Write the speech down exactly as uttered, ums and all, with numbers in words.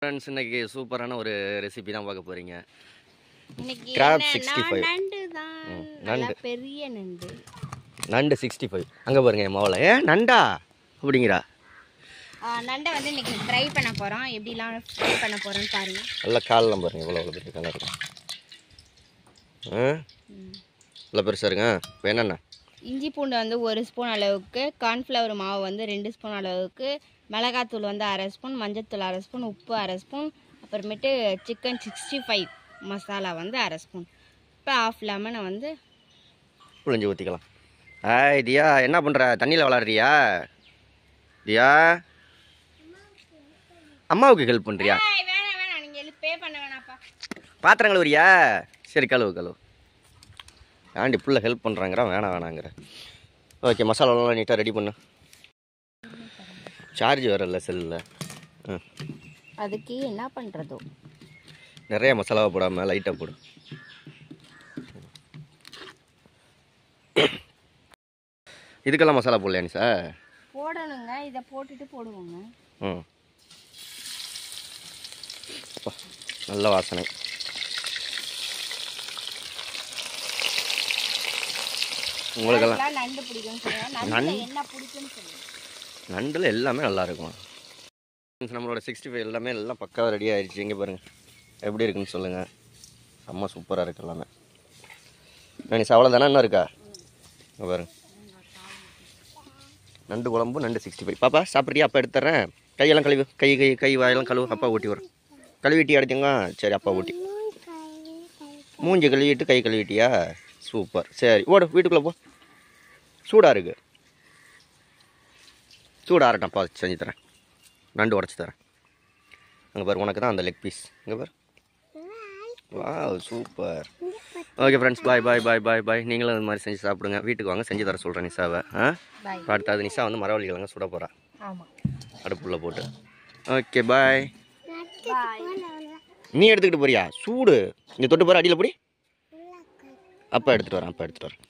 Friends இன்னைக்கு சூப்பரான ஒரு ரெசிபி தான் பார்க்க போறீங்க. இன்னைக்கு கிராப் சிக்ஸ்டி ஃபைவ். நண்டு தான். நண்டு பெரிய நண்டு. நண்டு சிக்ஸ்டி ஃபைவ். அங்க பாருங்க மாவுல. ஏ நண்டா அப்படிங்கறா. நண்டை வந்து இன்னைக்கு ட்ரை பண்ண போறோம். எப்படிலாம் ட்ரை பண்ண போறோம்னு பாருங்க. நல்ல கால்லாம் பாருங்க இவ்வளவு பெரிய காலா இருக்கு. ஆ? நல்ல பெருசா இருக்கு. இப்போ என்னன்னா இஞ்சி பூண்டு வந்து ஒரு ஸ்பூன் அளவுக்கு, கார்ன்ஃப்ளவர் மாவு வந்து ரெண்டு ஸ்பூன் அளவுக்கு, மிளகாத்தூள் வந்து அரை ஸ்பூன், மஞ்சத்தூள் அரை ஸ்பூன், உப்பு அரை ஸ்பூன், அப்புறமேட்டு சிக்கன் சிக்ஸ்டி ஃபைவ் மசாலா வந்து அரை ஸ்பூன். இப்போ ஆஃப் லெமனை வந்து புளிஞ்சு ஊற்றிக்கலாம். ஆய் தியா என்ன பண்ணுற? தண்ணியில் விளாட்றியா தியா? அம்மாவுக்கு ஹெல்ப் பண்ணுறியா? வேணாம் வேணாம் நீங்கள் பே பண்ண வேணாப்பா. பாத்திரம் கழுவுறியா? சரி கழுவு கழுவு. ஆண்டி புள்ள ஹெல்ப் பண்ணுறாங்கிறா வேணாம் வேணாங்கிற. ஓகே மசாலாலாம் நீட்டாக ரெடி பண்ணு. சார்ஜ் வரல செல்லில். ம் அதுக்கு என்ன பண்ணுறதோ நிறைய மசாலாவை போடாமல் லைட்டாக போடு. இதுக்கெல்லாம் மசாலா போடலையா நீ சார்? போடணுங்க. இதை போட்டுட்டு போடுவோங்க. ம் நல்ல வாசனை. உங்களுக்கெல்லாம் நண்டு பிடிக்கும்னு சொல்லுங்கள். நண்டு என்ன பிடிக்கும்னு சொல்லுங்கள். நண்டில் எல்லாமே நல்லா இருக்கும். நம்மளோட சிக்ஸ்டி ஃபைவ் எல்லாமே எல்லாம் பக்காவாக ரெடி ஆகிடுச்சு. இங்கே பாருங்கள் எப்படி இருக்குன்னு சொல்லுங்கள். செம்ம சூப்பராக இருக்குது எல்லாமே. நீ அவ்வளோ தானே என்ன இருக்கா? இங்கே பாருங்க நண்டு குழம்பு நண்டு சிக்ஸ்டி ஃபைவ். பாப்பா சாப்பிட்றியா? அப்பா எடுத்துறேன். கையெல்லாம் கழுவு. கை கை கை வாயெல்லாம் கழுவு. அப்பா ஊட்டி வரும். கழுவிட்டி அடிச்சுங்க. சரி அப்பா ஊட்டி. மூஞ்சி கழுவிட்டு கை கழுவிட்டியா? சூப்பர். சரி ஓடு வீட்டுக்குள்ளே போ. சூடாக இருக்குது. சூடாக ஆறட்டப்பா செஞ்சு தரேன். நண்டு உடச்சி தரேன். அங்கே பாரு உனக்கு தான் அந்த லெக் பீஸ். இங்கே பாரு. வா super. Okay friends bye bye bye bye bye. நீங்களும் இந்த மாதிரி செஞ்சு சாப்பிடுங்க. வீட்டுக்கு வாங்க செஞ்சு தர சொல்கிறேன் நிஷாவை. ஆ அடுத்தது நிஷா வந்து மரவள்ளி கிழங்க சுட போகிறா. ஆமாம் அடுப்புள்ள போட்டு. Okay bye. நீ எடுத்துக்கிட்டு போறியா? சூடு. இங்கே தொட்டு போகிற அடியில் போடி. அப்பா எடுத்துகிட்டு வரேன். அப்பா எடுத்துகிட்டு வரேன்.